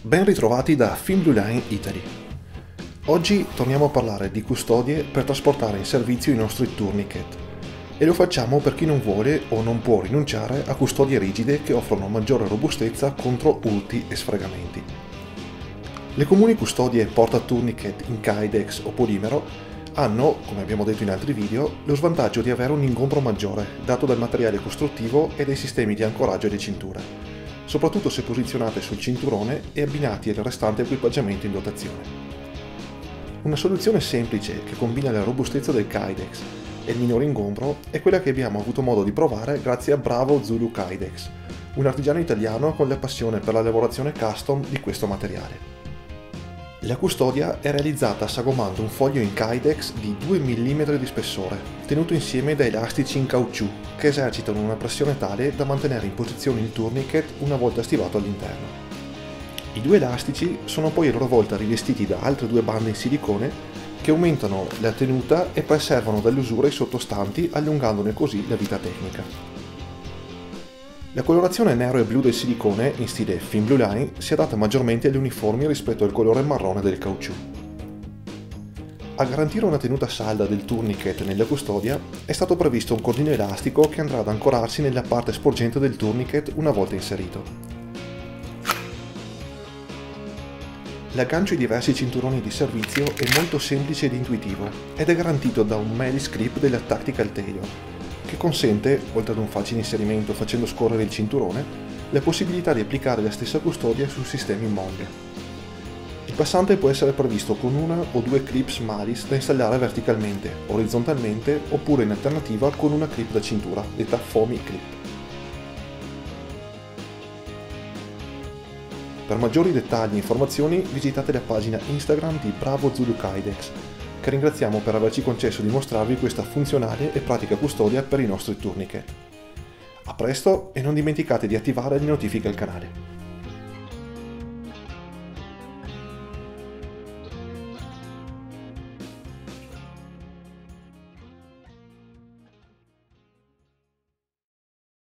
Ben ritrovati da Film Blue Line Italy. Oggi torniamo a parlare di custodie per trasportare in servizio i nostri tourniquet e lo facciamo per chi non vuole o non può rinunciare a custodie rigide che offrono maggiore robustezza contro urti e sfregamenti. Le comuni custodie porta tourniquet in Kydex o polimero hanno, come abbiamo detto in altri video, lo svantaggio di avere un ingombro maggiore dato dal materiale costruttivo e dai sistemi di ancoraggio alle cinture, soprattutto se posizionate sul cinturone e abbinati al restante equipaggiamento in dotazione. Una soluzione semplice che combina la robustezza del Kydex e il minore ingombro è quella che abbiamo avuto modo di provare grazie a Bravo Zulu Kydex, un artigiano italiano con la passione per la lavorazione custom di questo materiale. La custodia è realizzata sagomando un foglio in Kydex di 2 mm di spessore, tenuto insieme da elastici in caucciù, che esercitano una pressione tale da mantenere in posizione il tourniquet una volta stivato all'interno. I due elastici sono poi a loro volta rivestiti da altre due bande in silicone che aumentano la tenuta e preservano dall'usura i sottostanti, allungandone così la vita tecnica. La colorazione nero e blu del silicone, in stile Film Blue Line, si adatta maggiormente agli uniformi rispetto al colore marrone del caucciù. A garantire una tenuta salda del tourniquet nella custodia è stato previsto un cordino elastico che andrà ad ancorarsi nella parte sporgente del tourniquet una volta inserito. L'aggancio ai diversi cinturoni di servizio è molto semplice ed intuitivo ed è garantito da un Melis Clip della Tactical Tailor, che consente, oltre ad un facile inserimento facendo scorrere il cinturone, la possibilità di applicare la stessa custodia sul sistema in molle. Il passante può essere previsto con una o due clips Malis da installare verticalmente, orizzontalmente oppure in alternativa con una clip da cintura, detta Foamy Clip. Per maggiori dettagli e informazioni visitate la pagina Instagram di Bravo Zulu Kydex, che ringraziamo per averci concesso di mostrarvi questa funzionale e pratica custodia per i nostri tourniquet. A presto e non dimenticate di attivare le notifiche al canale.